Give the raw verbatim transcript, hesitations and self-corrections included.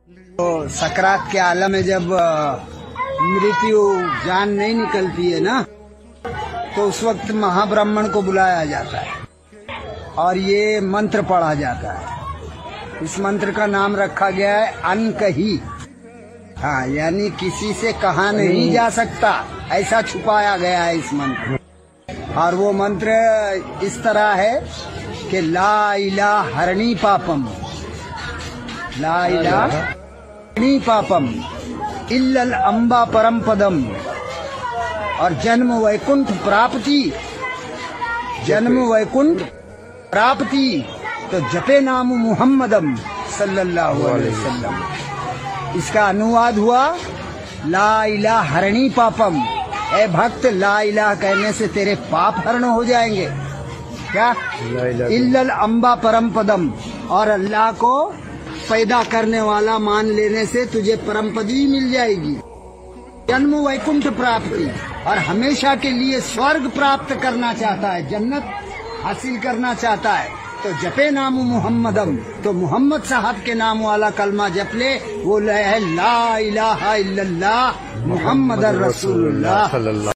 तो सकरात के आलम में जब मृत्यु जान नहीं निकलती है ना, तो उस वक्त महाब्राह्मण को बुलाया जाता है और ये मंत्र पढ़ा जाता है। इस मंत्र का नाम रखा गया है अनकही। हाँ, यानी किसी से कहा नहीं जा सकता, ऐसा छुपाया गया है इस मंत्र। और वो मंत्र इस तरह है कि ला इलाहा हरणी पापम, ला इलाहा हरणी पापम इल्लल अम्बा परम पदम, और जन्म वैकुंठ प्राप्ति, जन्म वैकुंठ प्राप्ति, तो जपे नाम मुहम्मदम सल्लल्लाहु अलैहि वसल्लम। इसका अनुवाद हुआ ला इलाहा हरणी पापम। ए भक्त, ला इलाहा कहने से तेरे पाप हरण हो जाएंगे। क्या? इल्लल अम्बा परम पदम, और अल्लाह को पैदा करने वाला मान लेने से तुझे परम पदवी मिल जाएगी। जन्म वैकुंठ प्राप्ति, और हमेशा के लिए स्वर्ग प्राप्त करना चाहता है, जन्नत हासिल करना चाहता है, तो जपे नाम मुहम्मदम, तो मोहम्मद साहब के नाम वाला कलमा जप ले। वो है ला इलाहा इल्लल्लाह मुहम्मदुर रसूलुल्लाह।